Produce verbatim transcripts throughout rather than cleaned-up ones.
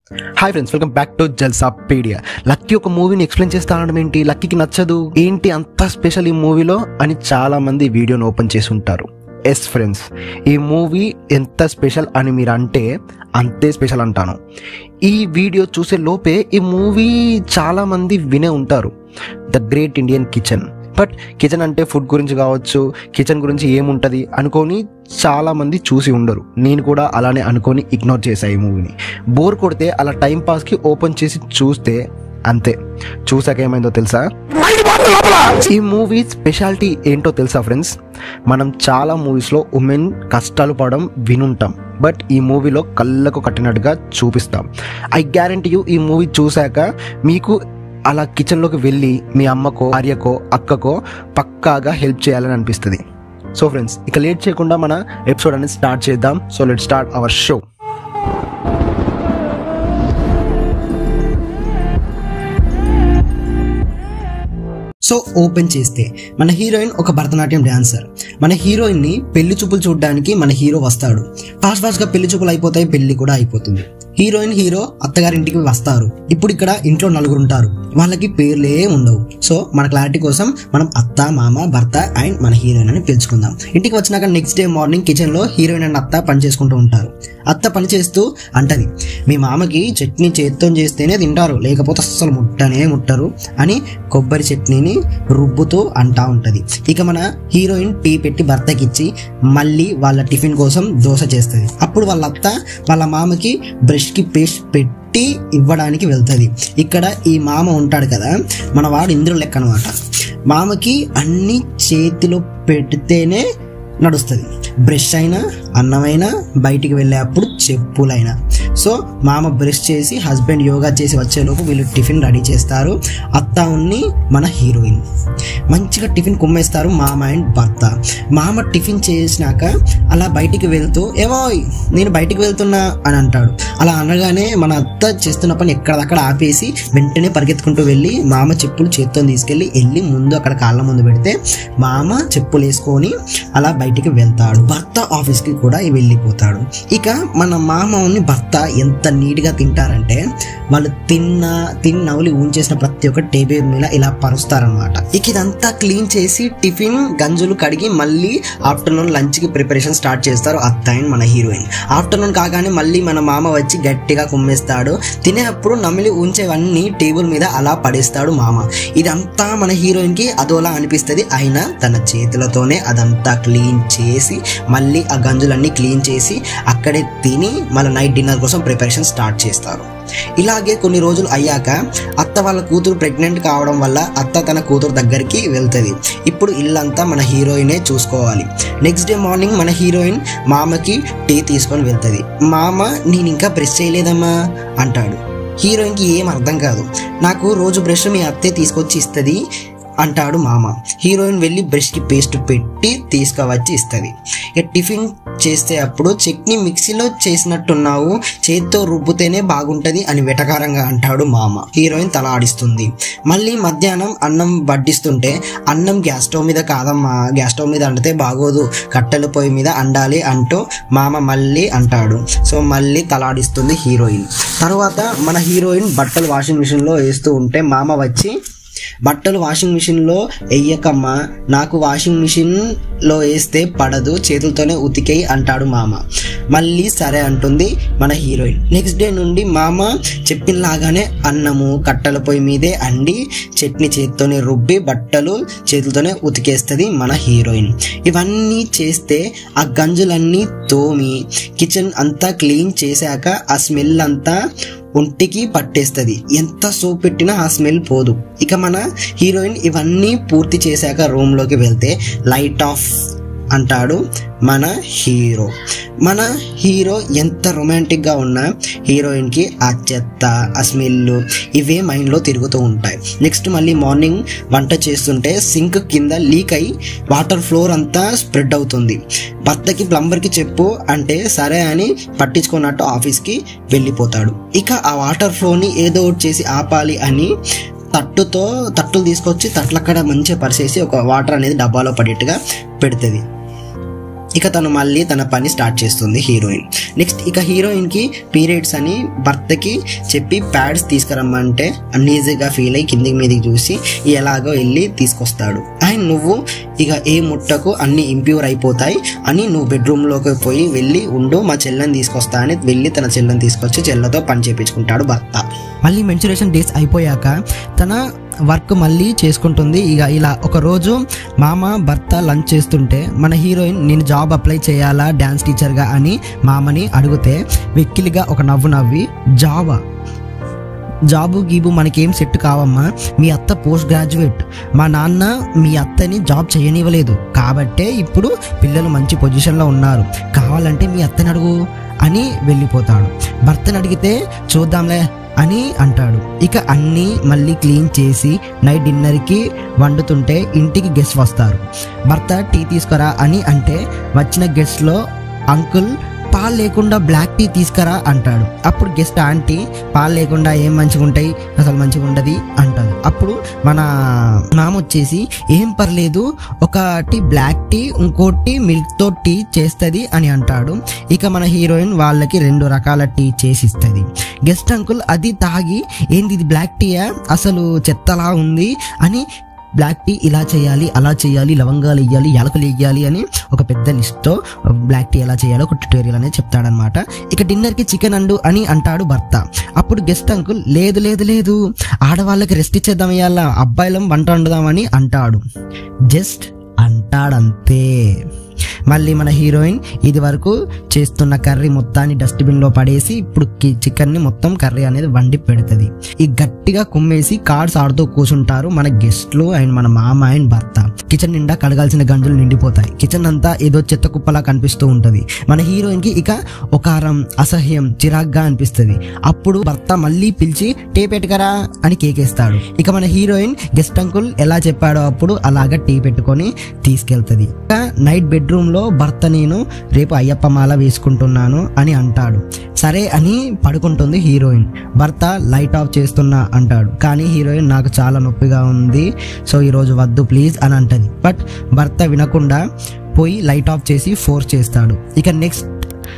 Hi friends, welcome back to Jalsapedia. Lucky ఒక మూవీని explain చేస్తా అనడం ఏంటి, లక్కీకి నచ్చదు ఏంటి అంత స్పెషల్ ఈ మూవీలో అని చాలా మంది వీడియోని ఓపెన్ చేసి ఉంటారు. ఎస్ ఫ్రెండ్స్, ఈ మూవీ ఎంత స్పెషల్ అని మీరు అంటే అంతే స్పెషల్ అంటాను. ఈ వీడియో చూసే లోపే ఈ మూవీ చాలా మంది వినే ఉంటారు, the great Indian kitchen. But kitchen అంటే ఫుడ్ గురించి కావచ్చు, కిచెన్ గురించి ఏముంటుంది అనుకొని చాలామంది చూసి ఉండరు. నేను కూడా అలానే అనుకొని ఇగ్నోర్ చేశాను ఈ మూవీని. బోర్ కొడితే అలా టైం పాస్కి ఓపెన్ చేసి చూస్తే అంతే. చూసాక ఏమైందో తెలుసా? ఈ మూవీ స్పెషాలిటీ ఏంటో తెలుసా ఫ్రెండ్స్? మనం చాలా మూవీస్లో ఉమెన్ కష్టాలు పడడం వినుంటాం, బట్ ఈ మూవీలో కళ్ళకు కట్టినట్టుగా చూపిస్తాం. ఐ గ్యారంటీ యూ ఈ మూవీ చూశాక మీకు అలా కిచెన్లోకి వెళ్ళి మీ అమ్మకో, భార్యకో, అక్కకో పక్కాగా హెల్ప్ చేయాలని అనిపిస్తుంది. సో ఫ్రెండ్స్, ఇక లేట్ చేయకుండా మన ఎపిసోడ్ అనేది స్టార్ట్ చేద్దాం. So let start our show. So open చేస్తే మన హీరోయిన్ ఒక భరతనాట్యం డాన్సర్. మన హీరోయిన్ ని పెళ్లి చూపులు చూడడానికి మన హీరో వస్తాడు. ఫాస్ట్ ఫాస్ట్ గా పెళ్లి చూపులు అయిపోతాయి, పెళ్లి కూడా అయిపోతుంది. హీరోయిన్ హీరో అత్తగారింటికి వస్తారు. ఇప్పుడు ఇక్కడ ఇంట్లో నలుగురు ఉంటారు, వాళ్ళకి పేర్లే ఉండవు. సో మన క్లారిటీ కోసం మనం అత్త, మామ, భర్త అండ్ మన హీరోయిన్ అని పిలుచుకుందాం. ఇంటికి వచ్చినాక నెక్స్ట్ డే మార్నింగ్ కిచెన్ లో హీరోయిన్ అండ్ అత్త పని చేసుకుంటూ ఉంటారు. అత్త పని చేస్తూ అంటది, మీ మామకి చట్నీ చేత్తో చేస్తేనే తింటారు, లేకపోతే అస్సలు ముట్టనే ముట్టరు అని కొబ్బరి చట్నీని రుబ్బుతూ అంటా ఉంటది. ఇక మన హీరోయిన్ టీ పెట్టి భర్తకిచ్చి మళ్ళీ వాళ్ళ టిఫిన్ కోసం దోశ చేస్తుంది. అప్పుడు వాళ్ళ అత్త వాళ్ళ మామకి బ్రష్ కి పేస్ట్ పెట్టి ఇవ్వడానికి వెళ్తుంది. ఇక్కడ ఈ మామ ఉంటాడు కదా, మన వాడు ఇంద్రుడు లెక్క అనమాట. మామకి అన్ని చేతిలో పెడితేనే నడుస్తుంది. బ్రష్ అయినా, అన్నమైనా, బయటికి వెళ్ళేటప్పుడు చెప్పులైనా. సో మామ బ్రష్ చేసి హస్బెండ్ యోగా చేసి వచ్చేలోపు వీళ్ళు టిఫిన్ రెడీ చేస్తారు. అత్త ఉన్ని మన హీరోయిన్ మంచిగా టిఫిన్ కుమ్మేస్తారు మామ అండ్ భర్త. మామ టిఫిన్ చేసినాక అలా బయటికి వెళ్తూ, ఏమో నేను బయటికి వెళ్తున్నా అని అంటాడు. అలా అనగానే మన అత్త చేస్తున్న పని ఎక్కడదక్కడ ఆపేసి వెంటనే పరిగెత్తుకుంటూ వెళ్ళి మామ చెప్పులు చేత్తో తీసుకెళ్ళి వెళ్ళి ముందు అక్కడ కాళ్ళ ముందు పెడితే మామ చెప్పులు వేసుకొని అలా బయటికి వెళ్తాడు. భర్త ఆఫీస్కి కూడా వెళ్ళిపోతాడు. ఇక మన మామని భర్త ఎంత నీట్గా తింటారంటే వాళ్ళు తిన్న తిన్న నవలి ఊంచేసిన ప్రతి ఒక్క టేబుల్ మీద ఇలా పరుస్తారనమాట. ఇక ఇదంతా క్లీన్ చేసి టిఫిన్ గంజులు కడిగి మళ్ళీ ఆఫ్టర్నూన్ లంచ్కి ప్రిపరేషన్ స్టార్ట్ చేస్తారు అత్త అండ్ మన హీరోయిన్. ఆఫ్టర్నూన్ కాగానే మళ్ళీ మన మామ వచ్చి గట్టిగా కుమ్మేస్తాడు. తినేటప్పుడు నమిలి ఉంచేవన్నీ టేబుల్ మీద అలా పడేస్తాడు మామ. ఇదంతా మన హీరోయిన్కి అదోలా అనిపిస్తుంది. అయినా తన చేతులతోనే అదంతా క్లీన్ చేసి మళ్ళీ ఆ గంజులన్నీ క్లీన్ చేసి అక్కడే తిని మళ్ళీ నైట్ డిన్నర్ కోసం ప్రిపరేషన్ స్టార్ట్ చేస్తారు. ఇలాగే కొన్ని రోజులు అయ్యాక అత్త వాళ్ళ కూతురు ప్రెగ్నెంట్ కావడం వల్ల అత్త తన కూతురు దగ్గరికి వెళ్తుంది. ఇప్పుడు ఇల్లంతా మన హీరోయినే చూసుకోవాలి. నెక్స్ట్ డే మార్నింగ్ మన హీరోయిన్ మామకి టీ తీసుకొని వెళ్తుంది. మామ నేను ఇంకా బ్రష్ చేయలేదమ్మా అంటాడు. హీరోయిన్కి ఏం అర్థం కాదు. నాకు రోజు బ్రష్ మీ అత్తే తీసుకొచ్చి ఇస్తుంది అంటాడు మామ. హీరోయిన్ వెళ్ళి బ్రష్కి పేస్ట్ పెట్టి తీసుకువచ్చి ఇస్తుంది. ఇక టిఫిన్ చేస్తే అప్పుడు చట్నీ మిక్సీలో చేసినట్టున్నావు, చేతితో రుబ్బుతేనే బాగుంటుంది అని వెటకారంగా అంటాడు మామ. హీరోయిన్ తల ఆడిస్తుంది. మళ్ళీ మధ్యాహ్నం అన్నం వడ్డిస్తుంటే అన్నం గ్యాస్ స్టవ్ మీద కాదమ్మా, గ్యాస్ స్టవ్ మీద అండితే బాగోదు, కట్టెల పొయ్యి మీద అండాలి అంటూ మామ మళ్ళీ అంటాడు. సో మళ్ళీ తలాడిస్తుంది హీరోయిన్. తర్వాత మన హీరోయిన్ బట్టలు వాషింగ్ మిషన్లో వేస్తూ ఉంటే మామ వచ్చి, బట్టలు వాషింగ్ మిషన్లో వెయ్యకమ్మా, నాకు వాషింగ్ మిషన్లో వేస్తే పడదు, చేతులతోనే ఉతికేయి అంటాడు మామ. మళ్ళీ సరే అంటుంది మన హీరోయిన్. నెక్స్ట్ డే నుండి మామ చెప్పినలాగానే అన్నము కట్టెల పొయ్యి మీదే అండి చట్నీ చేతితోనే రుబ్బి బట్టలు చేతులతోనే ఉతికేస్తుంది మన హీరోయిన్. ఇవన్నీ చేస్తే ఆ గంజులన్నీ తోమి కిచెన్ అంతా క్లీన్ చేశాక ఆ స్మెల్ అంతా ఒంటికి పట్టేస్తుంది. ఎంత సోప్ పెట్టినా ఆ స్మెల్ పోదు. ఇక మన హీరోయిన్ ఇవన్నీ పూర్తి చేశాక రూమ్లోకి వెళ్తే లైట్ ఆఫ్ అంటాడు మన హీరో. మన హీరో ఎంత రొమాంటిక్గా ఉన్నా హీరోయిన్కి ఆ చెత్త, ఆ స్మెల్ ఇవే మైండ్లో తిరుగుతూ ఉంటాయి. నెక్స్ట్ మళ్ళీ మార్నింగ్ వంట చేస్తుంటే సింక్ కింద లీక్ అయి వాటర్ ఫ్లోర్ అంతా స్ప్రెడ్ అవుతుంది. భర్తకి ప్లంబర్కి చెప్పు అంటే సరే అని పట్టించుకున్నట్టు ఆఫీస్కి వెళ్ళిపోతాడు. ఇక ఆ వాటర్ ఫ్లోని ఏదో ఒకటి చేసి ఆపాలి అని తట్టుతో తట్టులు తీసుకొచ్చి తట్లక్కడ మంచిగా పరిచేసి ఒక వాటర్ అనేది డబ్బాలో పడేట్టుగా పెడుతుంది. ఇక తను మళ్ళీ తన పని స్టార్ట్ చేస్తుంది హీరోయిన్. నెక్స్ట్ ఇక హీరోయిన్కి పీరియడ్స్ అని భర్తకి చెప్పి ప్యాడ్స్ తీసుకురమ్మంటే అన్ఈజీగా ఫీల్ అయ్యి కిందికి మీదకి చూసి ఎలాగో వెళ్ళి తీసుకొస్తాడు. అండ్ నువ్వు ఇక ఏ ముట్టకు అన్ని ఇంప్యూర్ అయిపోతాయి అని నువ్వు బెడ్రూమ్లోకి పోయి వెళ్ళి ఉండు, మా చెల్లెని తీసుకొస్తా అని వెళ్ళి తన చెల్లెని తీసుకొచ్చి చెల్లెతో పని చేయించుకుంటాడు భర్త. మళ్ళీ మెన్సురేషన్ డేస్ అయిపోయాక తన వర్క్ మళ్ళీ చేసుకుంటుంది. ఇక ఇలా ఒక రోజు మామ భర్త లంచ్ చేస్తుంటే మన హీరోయిన్ నేను జాబ్ అప్లై చేయాలా డ్యాన్స్ టీచర్గా అని మామని అడిగితే వెక్కిలిగా ఒక నవ్వు నవ్వి జాబా జాబు గీబు మనకేం సెట్ కావమ్మా, మీ అత్త పోస్ట్ గ్రాడ్యుయేట్, మా నాన్న మీ అత్తని జాబ్ చేయనివ్వలేదు కాబట్టే ఇప్పుడు పిల్లలు మంచి పొజిషన్లో ఉన్నారు, కావాలంటే మీ అత్తని అడుగు అని వెళ్ళిపోతాడు. భర్తని అడిగితే చూద్దాంలే అని అంటాడు. ఇక అన్నీ మళ్ళీ క్లీన్ చేసి నైట్ డిన్నర్కి వండుతుంటే ఇంటికి గెస్ట్ వస్తారు. భర్త టీ తీసుకురా అని అంటే వచ్చిన గెస్ట్లో అంకుల్ పాలు లేకుండా బ్లాక్ టీ తీసుకురా అంటాడు. అప్పుడు గెస్ట్ ఆంటీ పాలు లేకుండా ఏం మంచిగా ఉంటాయి, అసలు మంచిగా ఉండదు అంటాడు. అప్పుడు మన మామ వచ్చేసి ఏం పర్లేదు ఒకటి బ్లాక్ టీ ఇంకోటి మిల్క్తో టీ చేస్తుంది అని అంటాడు. ఇక మన హీరోయిన్ వాళ్ళకి రెండు రకాల టీ చేసి ఇస్తుంది. గెస్ట్ అంకుల్ అది తాగి ఏంది ఇది బ్లాక్ టీయా అసలు చెత్తలా ఉంది అని బ్లాక్ టీ ఇలా చేయాలి అలా చేయాలి లవంగాలు వేయాలి యాలకులు వేయాలి అని ఒక పెద్ద లిస్ట్తో బ్లాక్ టీ ఎలా చేయాలో ఒక ట్యూటోరియల్ అనేది చెప్తాడనమాట. ఇక డిన్నర్కి చికెన్ అండు అని అంటాడు భర్త. అప్పుడు గెస్ట్ అంకుల్ లేదు లేదు లేదు ఆడవాళ్ళకి రెస్ట్ ఇచ్చేద్దాం ఇవాళ అబ్బాయిలం వంట వండుదామని అంటాడు. జస్ట్ అంటాడంతే. మళ్ళీ మన హీరోయిన్ ఇది వరకు చేస్తున్న కర్రీ మొత్తాన్ని డస్ట్బిన్లో పడేసి ఇప్పుడు చికెన్ని మొత్తం కర్రీ అనేది వండి పెడుతుంది. ఈ గట్టిగా కుమ్మేసి కార్డ్స్ ఆడుతూ కూర్చుంటారు మన గెస్ట్లు అండ్ మన మామ అండ్ భర్త. కిచెన్ నిండా కడగాల్సిన గంజులు నిండిపోతాయి. కిచెన్ అంతా ఏదో చెత్త కుప్పలా కనిపిస్తూ ఉంటుంది. మన హీరోయిన్కి ఇక ఒకారం అసహ్యం చిరాగ్గా అనిపిస్తుంది. అప్పుడు భర్త మళ్ళీ పిలిచి టీ పెట్టుకరా అని కేకేస్తాడు. ఇక మన హీరోయిన్ గెస్ట్ అంకుల్ ఎలా చెప్పాడో అప్పుడు అలాగా టీ పెట్టుకొని తీసుకెళ్తుంది. ఇక నైట్ బెడ్రూమ్ లో భర్త నేను రేపు అయ్యప్ప మాల వేసుకుంటున్నాను అని అంటాడు. సరే అని పడుకుంటుంది హీరోయిన్. భర్త లైట్ ఆఫ్ చేస్తున్నా అంటాడు. కానీ హీరోయిన్ నాకు చాలా నొప్పిగా ఉంది సో ఈరోజు వద్దు ప్లీజ్ అని అంటది. బట్ భర్త వినకుండా పోయి లైట్ ఆఫ్ చేసి ఫోర్స్ చేస్తాడు. ఇక నెక్స్ట్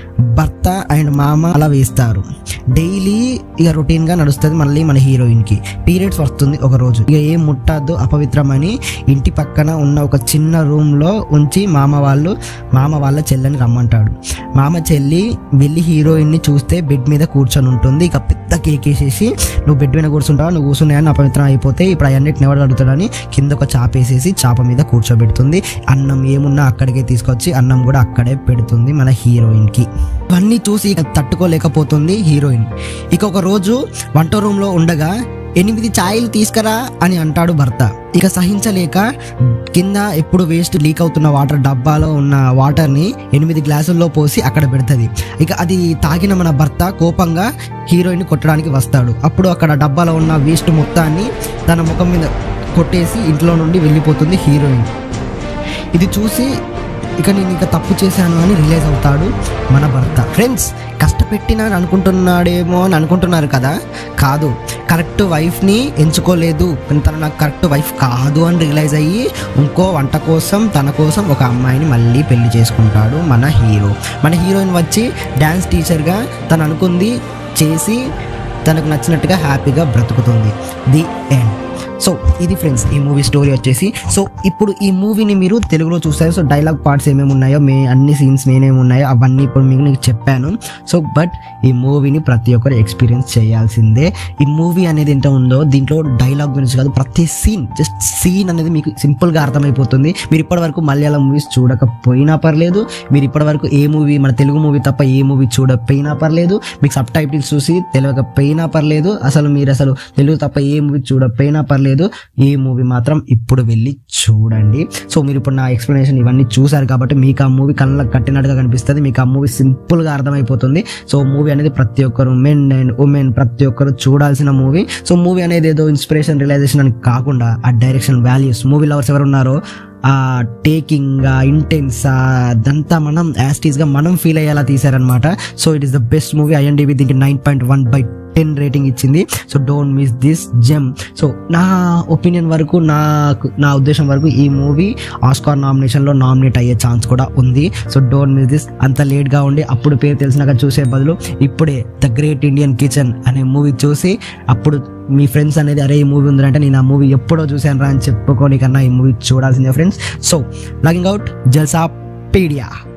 భర్త అండ్ మామ అలా వేస్తారు. డైలీ ఇక రొటీన్ గా నడుస్తుంది. మళ్ళీ మన హీరోయిన్ కి పీరియడ్స్ వస్తుంది ఒక రోజు. ఇక ఏం ముట్టద్దు అపవిత్రమని ఇంటి పక్కన ఉన్న ఒక చిన్న రూమ్ లో ఉంచి మామ వాళ్ళు మామ వాళ్ళ చెల్లెని రమ్మంటాడు. మామ చెల్లి వెళ్ళి హీరోయిన్ ని చూస్తే బెడ్ మీద కూర్చొని ఉంటుంది. ఇక పెద్ద కేక్ వేసేసి నువ్వు బెడ్ మీద కూర్చుంటావు, నువ్వు కూర్చున్నాయని అపవిత్రం అయిపోతే ఇప్పుడు అన్నిటిని ఎవరు అడుగుతాడని కింద ఒక చాప వేసేసి చాప మీద కూర్చోబెడుతుంది. అన్నం ఏమున్నా అక్కడికే తీసుకొచ్చి అన్నం కూడా అక్కడే పెడుతుంది మన హీరోయిన్ కి. ఇవన్నీ చూసి తట్టుకోలేకపోతుంది హీరోయిన్. ఇక ఒక రోజు వంట రూమ్ లో ఉండగా ఎనిమిది ఛాయలు తీసుకురా అని అంటాడు భర్త. ఇక సహించలేక కింద ఎప్పుడు వేస్ట్ లీక్ అవుతున్న వాటర్ డబ్బాలో ఉన్న వాటర్ ని ఎనిమిది గ్లాసుల్లో పోసి అక్కడ పెడుతుంది. ఇక అది తాగిన మన భర్త కోపంగా హీరోయిన్ కొట్టడానికి వస్తాడు. అప్పుడు అక్కడ డబ్బాలో ఉన్న వేస్ట్ మొత్తాన్ని తన ముఖం మీద కొట్టేసి ఇంట్లో నుండి వెళ్ళిపోతుంది హీరోయిన్. ఇది చూసి ఇక నేను ఇక తప్పు చేశాను అని రిలైజ్ అవుతాడు మన భర్త. ఫ్రెండ్స్ కష్టపెట్టినా అనుకుంటున్నాడేమో అని అనుకుంటున్నారు కదా, కాదు, కరెక్ట్ వైఫ్ని ఎంచుకోలేదు, తను నాకు కరెక్ట్ వైఫ్ కాదు అని రియలైజ్ అయ్యి ఇంకో వంట కోసం తన కోసం ఒక అమ్మాయిని మళ్ళీ పెళ్లి చేసుకుంటాడు మన హీరో. మన హీరోయిన్ వచ్చి డ్యాన్స్ టీచర్గా తను అనుకుంది చేసి తనకు నచ్చినట్టుగా హ్యాపీగా బ్రతుకుతుంది. The end. సో ఇది ఫ్రెండ్స్ ఈ మూవీ స్టోరీ వచ్చేసి. సో ఇప్పుడు ఈ మూవీని మీరు తెలుగులో చూస్తారు. సో డైలాగ్ పార్ట్స్ ఏమేమి ఉన్నాయో మే అన్ని సీన్స్ ఏమేమి ఉన్నాయో అవన్నీ ఇప్పుడు మీకు నేను చెప్పాను. సో బట్ ఈ మూవీని ప్రతి ఒక్కరు ఎక్స్పీరియన్స్ చేయాల్సిందే. ఈ మూవీ అనేది ఎంత ఉందో దీంట్లో డైలాగ్ గురించి కాదు, ప్రతి సీన్ జస్ట్ సీన్ అనేది మీకు సింపుల్గా అర్థమైపోతుంది. మీరు ఇప్పటివరకు మలయాళం మూవీస్ చూడకపోయినా పర్లేదు, మీరు ఇప్పటివరకు ఏ మూవీ మన తెలుగు మూవీ తప్ప ఏ మూవీ చూడకపోయినా పర్లేదు, మీకు సబ్ టైటిల్స్ చూసి తెలియకపోయినా పర్లేదు, అసలు మీరు అసలు తెలుగు తప్ప ఏ మూవీ చూడకపోయినా పర్లేదు, ఈ మూవీ మాత్రం ఇప్పుడు వెళ్ళి చూడండి. సో మీరు ఇప్పుడు నా ఎక్స్ప్లెనేషన్ ఇవన్నీ చూసారు కాబట్టి మీకు ఆ మూవీ కళ్ళకి కట్టినట్టుగా కనిపిస్తుంది, మీకు ఆ మూవీ సింపుల్ గా అర్థమైపోతుంది. సో మూవీ అనేది ప్రతి ఒక్కరు మెన్ అండ్ ఉమెన్ ప్రతి ఒక్కరు చూడాల్సిన మూవీ. సో మూవీ అనేది ఏదో ఇన్స్పిరేషన్ రియలైజేషన్ అని కాకుండా ఆ డైరెక్షన్ వాల్యూస్ మూవీ లవర్స్ ఎవరు ఉన్నారో ఆ టేకింగ్ ఆ ఇంటెన్స్ అదంతా మనం యాస్టీస్ గా మనం ఫీల్ అయ్యేలా తీసారనమాట. So it is the best movie. IMDB దీనికి nine point one by ten rating ఇచ్చింది. So don't miss this gem. So నా ఒపీనియన్ వరకు, నాకు నా ఉద్దేశం వరకు ఈ మూవీ ఆస్కార్ నామినేషన్లో నామినేట్ అయ్యే ఛాన్స్ కూడా ఉంది. సో డోంట్ మిస్ దిస్. అంత లేట్గా ఉండి అప్పుడు పేరు తెలిసినాక చూసే బదులు ఇప్పుడే ద గ్రేట్ ఇండియన్ కిచెన్ అనే మూవీ చూసి అప్పుడు మీ ఫ్రెండ్స్ అనేది అరే ఈ మూవీ ఉందంటే నేను ఆ మూవీ ఎప్పుడో చూశాను రా అని చెప్పుకోని కన్నా ఈ మూవీ చూడాల్సిందే friends. So logging out, Jalsapedia.